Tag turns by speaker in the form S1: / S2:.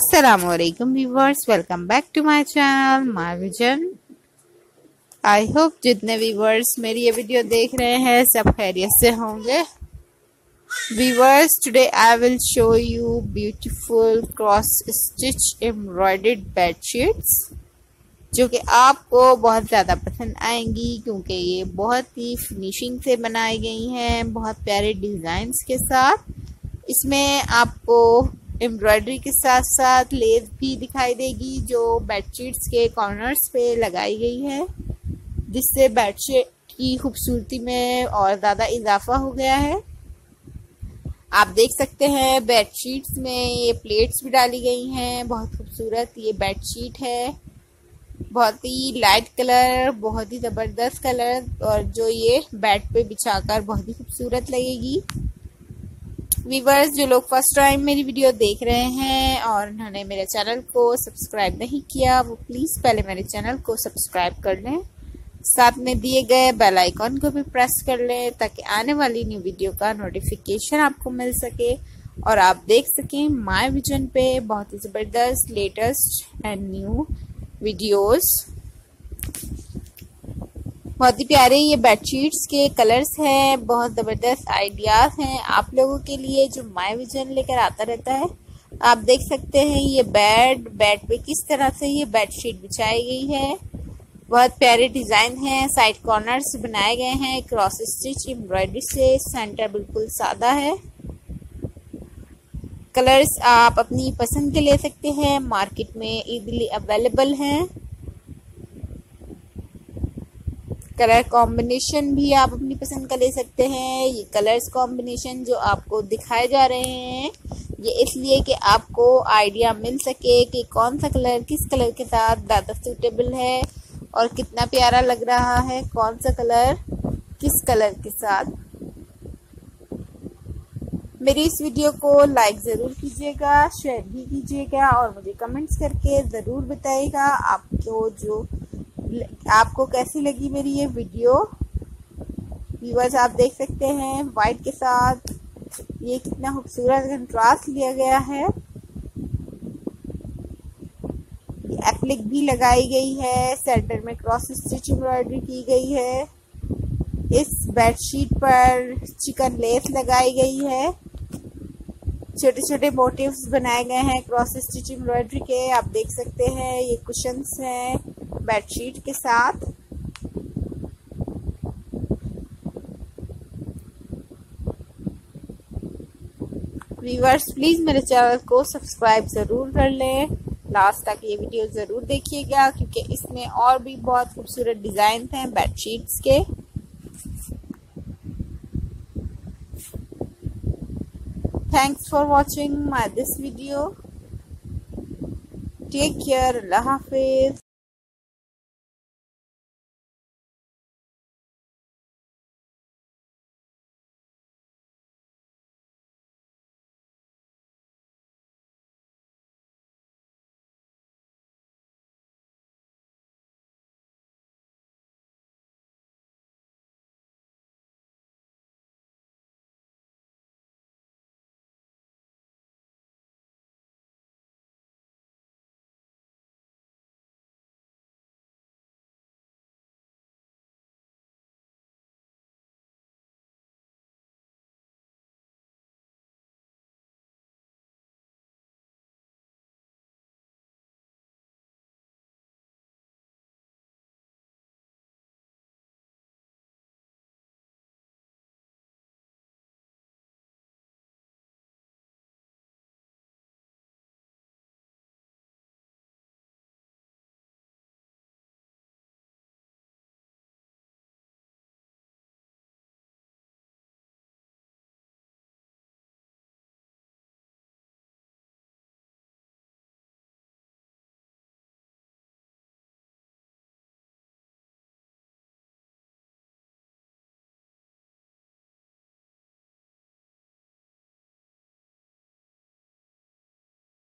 S1: अस्सलामुअलैकुम viewers, welcome back to my channel my vision. I hope जितने viewers मेरी ये वीडियो देख रहे हैं सब खैरियत से होंगे। Viewers, today I will show you beautiful cross stitch embroidered bedsheets जो कि आपको बहुत ज़्यादा पसंद आएंगी क्योंकि ये बहुत ही फिनिशिंग से बनाई गई हैं, बहुत प्यारे डिज़ाइंस के साथ। इसमें आपको एम्ब्रॉयडरी के साथ साथ लेस भी दिखाई देगी जो बेडशीट्स के कॉर्नर्स पे लगाई गई है, जिससे बेडशीट की खूबसूरती में और ज़्यादा इजाफा हो गया है। आप देख सकते हैं बेडशीट्स में ये प्लेट्स भी डाली गई हैं। बहुत खूबसूरत ये बेडशीट है, बहुत ही लाइट कलर, बहुत ही ज़बरदस्त कलर, और जो ये बेड पे बिछाकर बहुत ही खूबसूरत लगेगी। व्यूवर्स, जो लोग फर्स्ट टाइम मेरी वीडियो देख रहे हैं और उन्होंने मेरे चैनल को सब्सक्राइब नहीं किया, वो प्लीज़ पहले मेरे चैनल को सब्सक्राइब कर लें, साथ में दिए गए बेल आइकॉन को भी प्रेस कर लें ताकि आने वाली न्यू वीडियो का नोटिफिकेशन आपको मिल सके और आप देख सकें माय विजन पे बहुत ही ज़बरदस्त लेटेस्ट एंड न्यू वीडियोस। बहुत ही प्यारे ये बेडशीट्स के कलर्स हैं, बहुत ज़बरदस्त आइडियाज़ हैं आप लोगों के लिए जो माय विजन लेकर आता रहता है। आप देख सकते हैं ये बेड पे किस तरह से ये बेडशीट बिछाई गई है। बहुत प्यारे डिज़ाइन हैं, साइड कॉर्नर्स बनाए गए हैं क्रॉस स्टिच एम्ब्रॉयडरी से। सेंटर बिल्कुल सादा है। कलर्स आप अपनी पसंद के ले सकते हैं, मार्केट में इजीली अवेलेबल हैं। कलर कॉम्बिनेशन भी आप अपनी पसंद का ले सकते हैं। ये कलर्स कॉम्बिनेशन जो आपको दिखाए जा रहे हैं ये इसलिए कि आपको आइडिया मिल सके कि कौन सा कलर किस कलर के साथ ज़्यादा सूटेबल है और कितना प्यारा लग रहा है, कौन सा कलर किस कलर के साथ। मेरी इस वीडियो को लाइक ज़रूर कीजिएगा, शेयर भी कीजिएगा और मुझे कमेंट्स करके ज़रूर बताइएगा आपको कैसी लगी मेरी ये वीडियो। व्यूअर्स, आप देख सकते हैं वाइट के साथ ये कितना खूबसूरत कंट्रास्ट लिया गया है। ये एप्लिक भी लगाई गई है, सेंटर में क्रॉस स्टिच एम्ब्रॉयडरी की गई है। इस बेडशीट पर चिकन लेस लगाई गई है। छोटे छोटे मोटिव्स बनाए गए हैं क्रॉस स्टिच एम्ब्रॉयडरी के। आप देख सकते हैं ये कुशन्स हैं बेडशीट के साथ। व्यूअर्स, प्लीज़ मेरे चैनल को सब्सक्राइब ज़रूर कर लें, लास्ट तक ये वीडियो ज़रूर देखिएगा क्योंकि इसमें और भी बहुत खूबसूरत डिज़ाइन हैं बेडशीट्स के। Thanks for watching this video. Take care. Allah Hafiz.